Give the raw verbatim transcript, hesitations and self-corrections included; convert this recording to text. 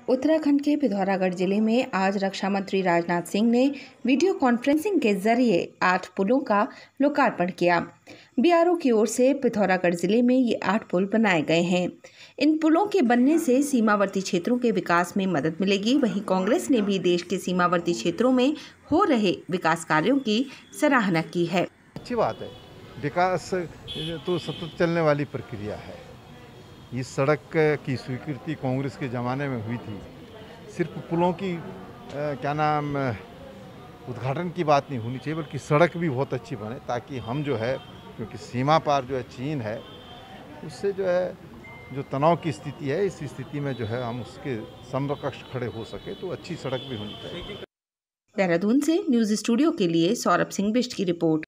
उत्तराखंड के पिथौरागढ़ जिले में आज रक्षा मंत्री राजनाथ सिंह ने वीडियो कॉन्फ्रेंसिंग के जरिए आठ पुलों का लोकार्पण किया। बीआरओ की ओर से पिथौरागढ़ जिले में ये आठ पुल बनाए गए हैं। इन पुलों के बनने से सीमावर्ती क्षेत्रों के विकास में मदद मिलेगी। वहीं कांग्रेस ने भी देश के सीमावर्ती क्षेत्रों में हो रहे विकास कार्यों की सराहना की है। अच्छी बात है, विकास तो सतत चलने वाली प्रक्रिया है। इस सड़क की स्वीकृति कांग्रेस के ज़माने में हुई थी। सिर्फ पुलों की आ, क्या नाम उद्घाटन की बात नहीं होनी चाहिए, बल्कि सड़क भी बहुत अच्छी बने, ताकि हम जो है, क्योंकि सीमा पार जो है चीन है, उससे जो है जो तनाव की स्थिति है, इस स्थिति में जो है हम उसके समकक्ष खड़े हो सके, तो अच्छी सड़क भी होनी चाहिए। देहरादून से न्यूज़ स्टूडियो के लिए सौरभ सिंह बिष्ट की रिपोर्ट।